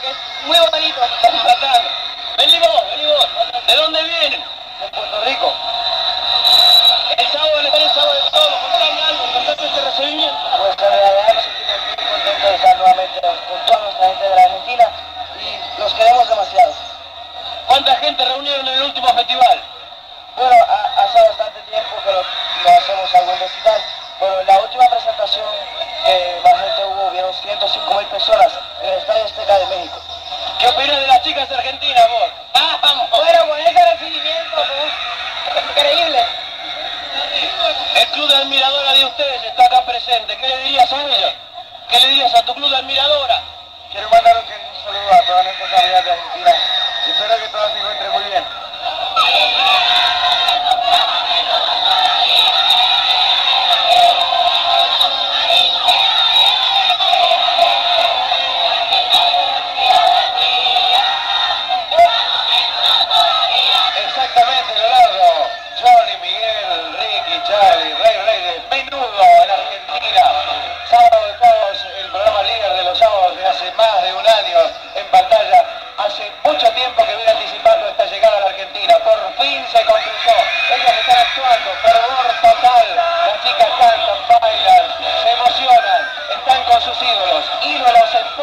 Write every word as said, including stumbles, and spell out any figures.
que es muy bonito. Vení vos, vení vos. ¿De dónde vienen? De Puerto Rico. El sábado, el el sábado de todo, contame algo, contame este recibimiento. Pues en realidad nos sentimos muy contentos de estar nuevamente con toda nuestra gente de la Argentina y los queremos demasiado. ¿Cuánta gente reunieron en el último festival? Bueno, ha, hace bastante tiempo que lo, lo hacemos algo en recital, pero en la última presentación que más gente hubo, hubieron ciento cinco mil personas en el Estadio Azteca de México. ¿Qué opinas de las chicas argentinas, vos? ¡Vamos! Bueno, con ese recibimiento, pues, increíble. El club de admiradora de ustedes está acá presente. ¿Qué le dirías a ellos? ¿Qué le dirías a tu club de admiradora? Quiero mandar un saludo a todas nuestras amigas de Argentina y espero que todas se encuentren muy bien. Exactamente, Leonardo. Johnny, Miguel, Ricky, Charlie, Rey Reyes, menudo en Argentina. Sábado de todos, el programa líder de los sábados de hace más de un año en pantalla. Hace mucho tiempo que viene anticipando esta llegada a la Argentina. Por fin se concretó. Ellas están actuando, fervor total. Las chicas cantan, bailan, se emocionan, están con sus ídolos. Ídolos en